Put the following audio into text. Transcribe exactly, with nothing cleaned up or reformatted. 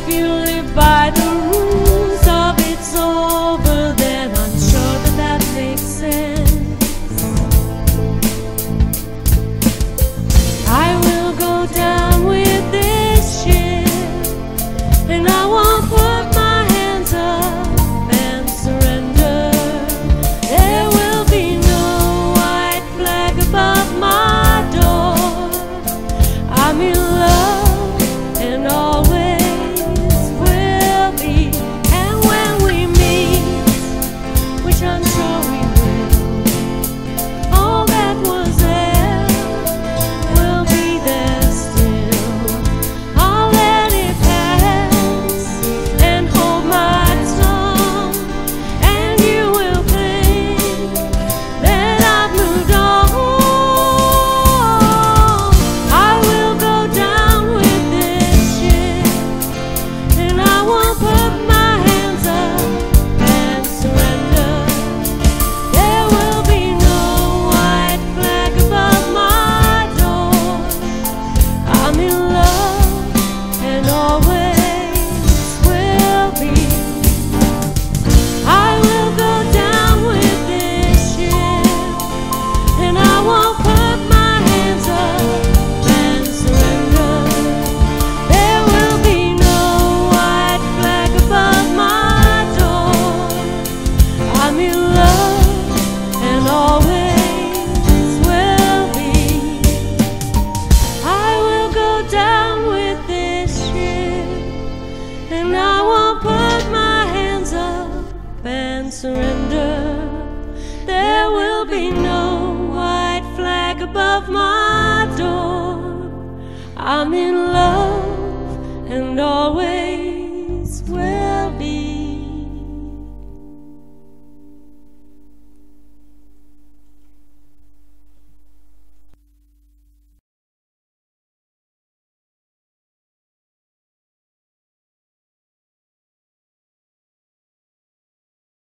if you live by the rules of it's over, then I'm sure that that makes sense. I will go down with this ship, and I won't put my hands up and surrender. There will be no white flag above my door. I'm in love and always will be. And when we meet, which I'm sure we will, all that was there will be there still. I'll let it pass and hold my tongue, and you will think that I've moved on. I will go down with this ship, and I won't put my hands up and surrender. There will be no white flag above my door. I'm in love and always will be. I will go down with this ship, and I won't put my hands up and surrender. There will be no white flag above my door. I'm in love and always will be. I will go down with this ship, and I won't put my hands up and surrender. There will be no white flag above my door. I'm in